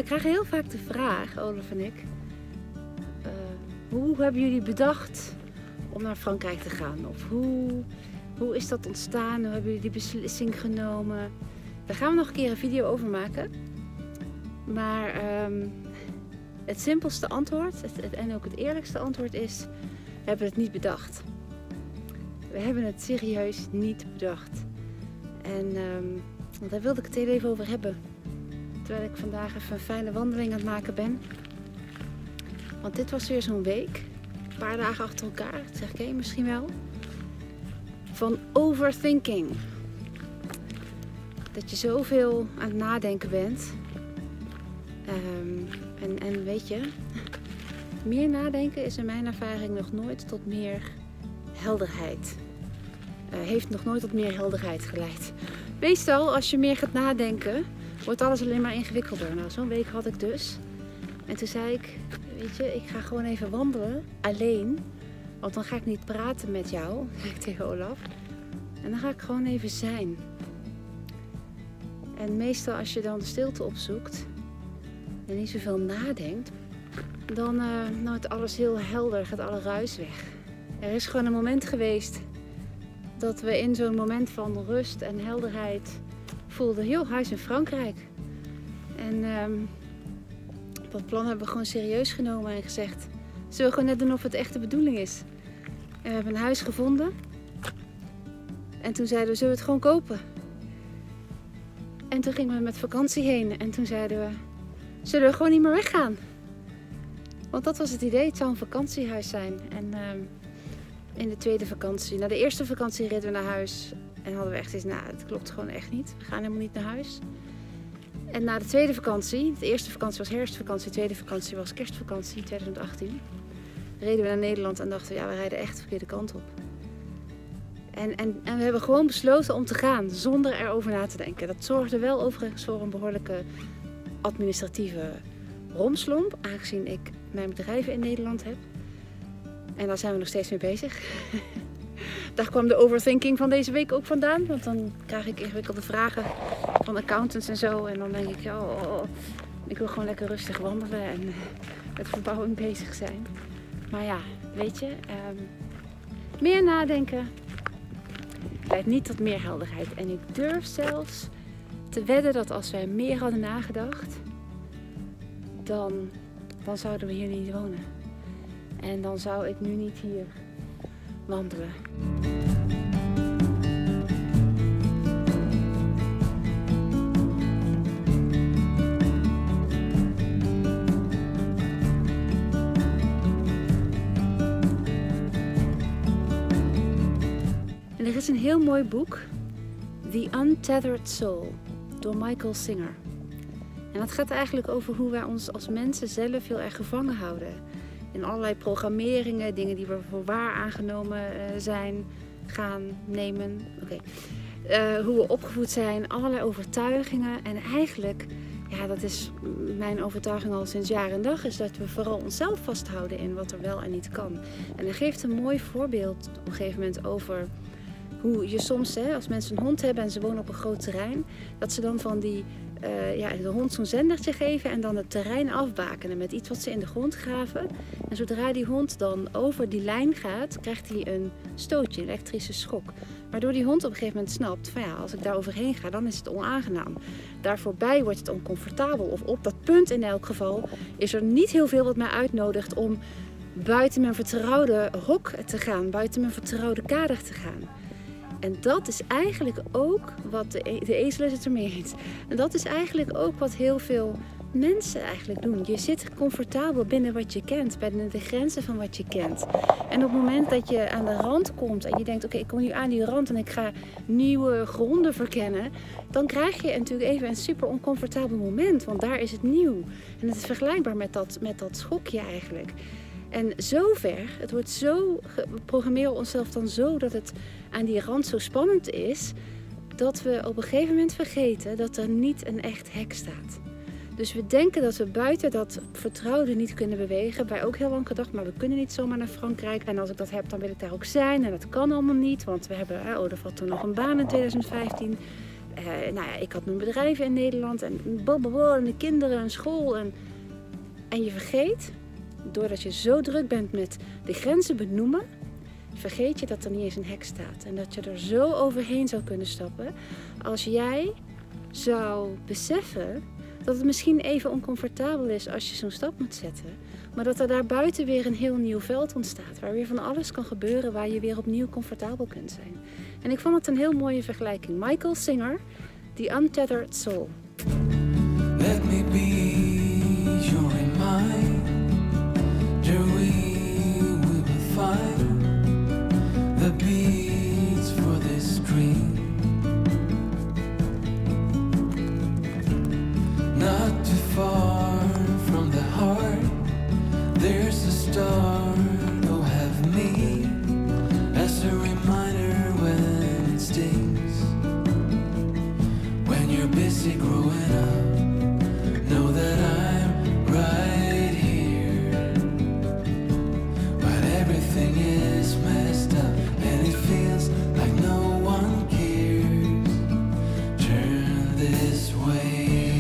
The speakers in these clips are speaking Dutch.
we krijgen heel vaak de vraag, Olaf en ik, hoe hebben jullie bedacht om naar Frankrijk te gaan? Of hoe is dat ontstaan? Hoe hebben jullie die beslissing genomen? Daar gaan we nog een keer een video over maken. Maar het simpelste antwoord en ook het eerlijkste antwoord is, we hebben het niet bedacht. We hebben het serieus niet bedacht. En daar wilde ik het heel even over hebben. Terwijl ik vandaag even een fijne wandeling aan het maken ben. Want dit was weer zo'n week. Een paar dagen achter elkaar. Dat zeg ik misschien wel. Van overthinking. Dat je zoveel aan het nadenken bent. En weet je, meer nadenken is in mijn ervaring nog nooit tot meer helderheid. Heeft nog nooit tot meer helderheid geleid. Meestal als je meer gaat nadenken, wordt alles alleen maar ingewikkelder. Nou, zo'n week had ik dus. En toen zei ik, weet je, ik ga gewoon even wandelen, alleen. Want dan ga ik niet praten met jou, zei ik tegen Olaf. En dan ga ik gewoon even zijn. En meestal als je dan de stilte opzoekt en niet zoveel nadenkt, dan wordt alles heel helder, gaat alle ruis weg. Er is gewoon een moment geweest dat we in zo'n moment van rust en helderheid voelden, heel huis in Frankrijk. En dat plan hebben we gewoon serieus genomen en gezegd, zullen we gewoon net doen of het echt de bedoeling is. En we hebben een huis gevonden. En toen zeiden we, zullen we het gewoon kopen? En toen gingen we met vakantie heen. En toen zeiden we, zullen we gewoon niet meer weggaan? Want dat was het idee, het zou een vakantiehuis zijn. En in de tweede vakantie, na de eerste vakantie reden we naar huis. En hadden we echt eens, nou, het klopt gewoon echt niet. We gaan helemaal niet naar huis. En na de tweede vakantie, de eerste vakantie was herfstvakantie, de tweede vakantie was kerstvakantie 2018. Reden we naar Nederland en dachten, ja, we rijden echt de verkeerde kant op. En we hebben gewoon besloten om te gaan, zonder erover na te denken. Dat zorgde wel overigens voor een behoorlijke administratieve romslomp, aangezien ik mijn bedrijven in Nederland heb. En daar zijn we nog steeds mee bezig. Daar kwam de overthinking van deze week ook vandaan. Want dan krijg ik ingewikkelde vragen van accountants en zo. En dan denk ik, ik wil gewoon lekker rustig wandelen en met verbouwing bezig zijn. Maar ja, weet je, meer nadenken leidt niet tot meer helderheid. En ik durf zelfs te wedden dat als wij meer hadden nagedacht, dan zouden we hier niet wonen. En dan zou ik nu niet hier wandelen. En er is een heel mooi boek, The Untethered Soul, door Michael Singer. En dat gaat eigenlijk over hoe wij ons als mensen zelf heel erg gevangen houden. In allerlei programmeringen, dingen die we voor waar aangenomen zijn, gaan, nemen. Hoe we opgevoed zijn, allerlei overtuigingen. En eigenlijk, ja, dat is mijn overtuiging al sinds jaar en dag, is dat we vooral onszelf vasthouden in wat er wel en niet kan. En hij geeft een mooi voorbeeld op een gegeven moment over hoe je soms, als mensen een hond hebben en ze wonen op een groot terrein, dat ze dan van de hond zo'n zendertje geven en dan het terrein afbakenen met iets wat ze in de grond graven. En zodra die hond dan over die lijn gaat, krijgt hij een stootje, een elektrische schok. Waardoor die hond op een gegeven moment snapt van ja, als ik daar overheen ga, dan is het onaangenaam. Daar voorbij wordt het oncomfortabel. Of op dat punt in elk geval is er niet heel veel wat mij uitnodigt om buiten mijn vertrouwde hok te gaan, buiten mijn vertrouwde kader te gaan. En dat is eigenlijk ook wat de ezel is het ermee eens. En dat is eigenlijk ook wat heel veel mensen eigenlijk doen. Je zit comfortabel binnen wat je kent, binnen de grenzen van wat je kent. En op het moment dat je aan de rand komt en je denkt, oké, ik kom nu aan die rand en ik ga nieuwe gronden verkennen, dan krijg je natuurlijk even een super oncomfortabel moment, want daar is het nieuw. En het is vergelijkbaar met dat schokje eigenlijk. En zover, het wordt zo, we programmeren onszelf dan zo dat het aan die rand zo spannend is, dat we op een gegeven moment vergeten dat er niet een echt hek staat. Dus we denken dat we buiten dat vertrouwde niet kunnen bewegen. Wij ook heel lang gedacht, maar we kunnen niet zomaar naar Frankrijk. En als ik dat heb, dan wil ik daar ook zijn. En dat kan allemaal niet, want we hebben, Olaf had toen nog een baan in 2015. Nou ja, ik had mijn bedrijven in Nederland en blablabla, en de kinderen en school. En je vergeet, doordat je zo druk bent met de grenzen benoemen, vergeet je dat er niet eens een hek staat. En dat je er zo overheen zou kunnen stappen als jij zou beseffen dat het misschien even oncomfortabel is als je zo'n stap moet zetten. Maar dat er daar buiten weer een heel nieuw veld ontstaat. Waar weer van alles kan gebeuren, waar je weer opnieuw comfortabel kunt zijn. En ik vond het een heel mooie vergelijking. Michael Singer, The Untethered Soul. Let me be your reminder, we will find the beats for this dream. Not too far from the heart, there's a star, oh have me as a reminder when it stings. When you're busy growing up, know that I'm right here. But everything is messed up and it feels like no one cares. Turn this way.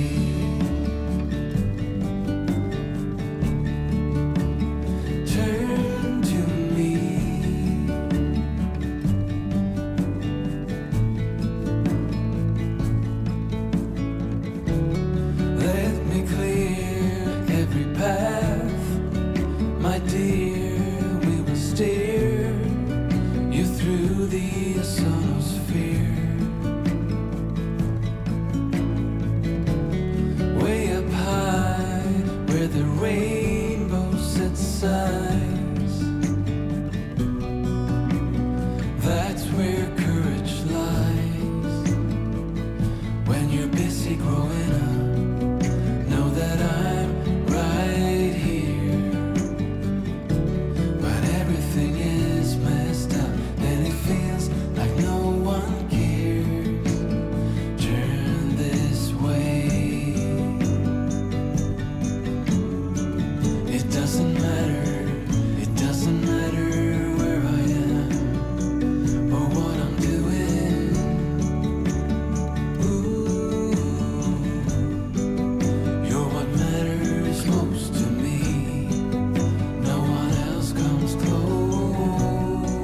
That's where courage lies. When you're busy growing up, know that I'm right here. But everything is messed up and it feels like no one cares. Turn this way. It doesn't matter. It doesn't matter where I am or what I'm doing. Ooh, you're what matters most to me. No one else comes close.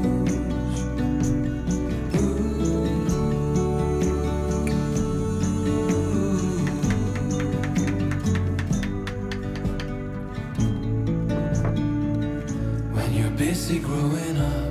When you're busy growing up,